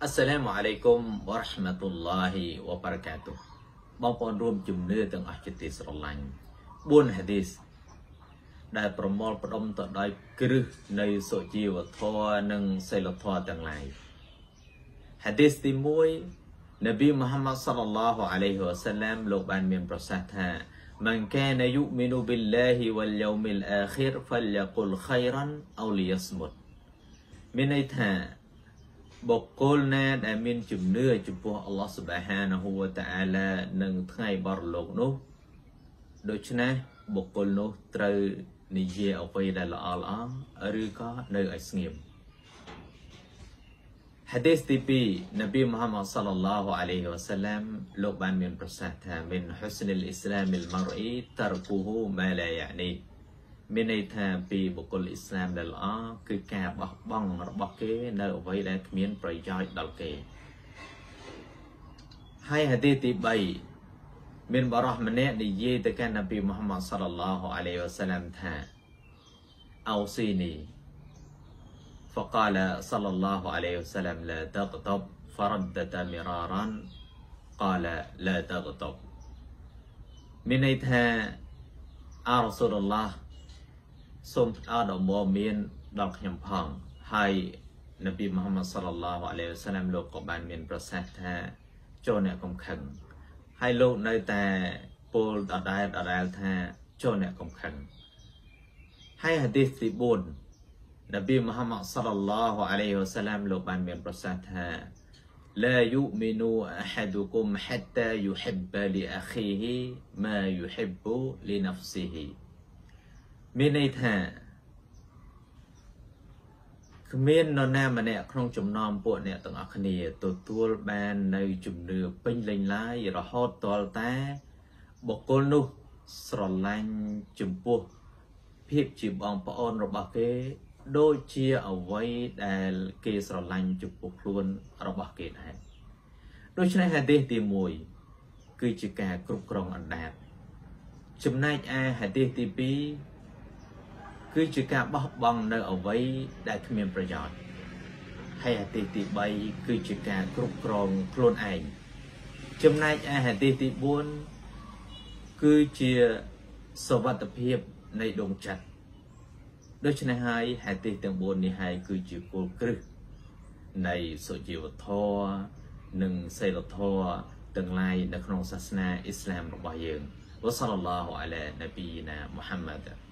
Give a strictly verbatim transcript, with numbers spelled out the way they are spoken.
Assalamu alaikum warahmatullahi wabarakatuh បងប្អូនរួមជំនឿទាំងអស់ជាទីស្រឡាញ់ bốn hadith ដែលប្រមូលផ្ដុំទៅដោយគ្រឹះនៃសុជីវធម៌និងសីលធម៌ទាំងឡាយ hadith ទីone នប៊ីមុហម្មាត់ sallallahu alaihi wasallam លោកបានមានប្រសាសន៍ថា من كان يؤمن بالله واليوم الآخر فليقل خيرا أو ليصمت មានន័យថា បុគ្គលណាដែលមានជំនឿចំពោះអល់ឡោះស៊ុបហានាហ៊ូវតាអាឡានិងថ្ងៃបរលោកនោះដូច្នេះបុគ្គលនោះត្រូវនិយាយអ្វីដែលល្អល្អឬក៏នៅឲ្យស្ងៀម hadith ទីtwo នប៊ីមុហម្មាត់ sallallahu alaihi wasallam លោកបានមានប្រសាសន៍ថា من حسن الإسلام المرء تركه ما لا يعني មានន័យថាពីបុគ្គលអ៊ីស្លាមដែលល្អគឺការបោះបង់របស់គេនៅអ្វីដែលគ្មានប្រយោជន៍ដល់គេហើយហាឌីសទីthree មានបរិះម្នាក់និយាយទៅកាន់នប៊ីមុហម្មាត់ sallallahu alaihi wasallam ថា أوصيني فقال صلى الله عليه وسلم لا تغضب فردد مرارا قال لا تغضب មានន័យថាអារ៉ស៊ូលឡោះ សូមផ្ដល់ដំបូន្មានដល់ខ្ញុំផងហើយនប៊ីមុហម្មាត់ sallallahu alaihi wasallam លោកក៏បានមានប្រសាសន៍ថាចូលអ្នកកុំខឹងហើយលោកនៅតែពោលដដែលដដែលថាចូលអ្នកកុំខឹងហើយហាឌីសទីfour នប៊ីមុហម្មាត់ sallallahu alaihi wasallam លោកបានមានប្រសាសន៍ថា لا يؤمن أحدكم حتى يحب لأخيه ما يحب لنفسه មានន័យថាគ្មាននរណាម្នាក់ក្នុងចំណោមពួកអ្នកទាំងអស់គ្នាទទួលបាននៅជំនឿពេញលេញឡើយរហូតទាល់តែបុគ្គលនោះស្រឡាញ់ចំពោះភាពជាបងប្អូនរបស់គេដូចជាអ្វីដែលគេស្រឡាញ់ចំពោះខ្លួនរបស់គេដែរដូច្នេះហាឌីសទីoneគឺជាការគ្រប់គ្រងអណ្ដាតចំណែកឯហាឌីសទីtwo គឺជាការបោះបង់នៅអ្វីដែលគ្មានប្រយោជន៍ហើយហាឌីសទីthreeគឺជាការគ្រប់គ្រងខ្លួនឯងចំណែកឯហាឌីសទីfourគឺជាសុវត្ថិភាពនៃដួងចិត្តដូច្នេះហើយហាឌីសទាំងfourនេះហើយគឺជាគោលគ្រឹះនៃសុជីវធម៌និងសីលធម៌ទាំងឡាយនៅក្នុងសាសនាអ៊ីស្លាមរបស់យើងវ៉ាសល្លឡោះអាឡានប៊ីណាមុហម្មាត់